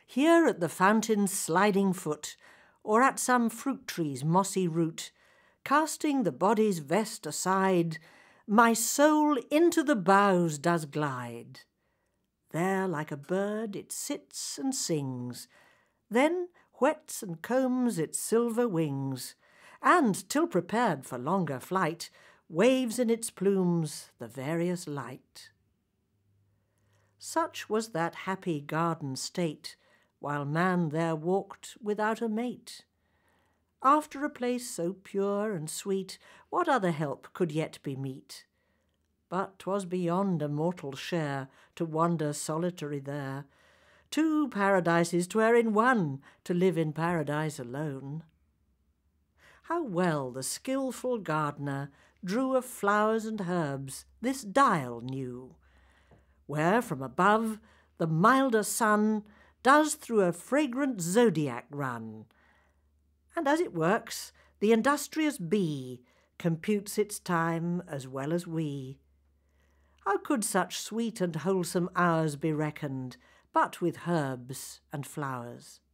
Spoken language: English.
Here at the fountain's sliding foot, or at some fruit tree's mossy root, casting the body's vest aside, my soul into the boughs does glide. There like a bird it sits and sings, then whets and combs its silver wings, and, till prepared for longer flight, waves in its plumes the various light. Such was that happy garden state, while man there walked without a mate. After a place so pure and sweet, what other help could yet be meet? But 'twas beyond a mortal's share to wander solitary there. 2 paradises 'twere in one, to live in paradise alone. How well the skilful gardener drew of flowers and herbs this dial knew, where from above the milder sun does through a fragrant zodiac run, and as it works, the industrious bee computes its time as well as we. How could such sweet and wholesome hours be reckoned, but with herbs and flowers?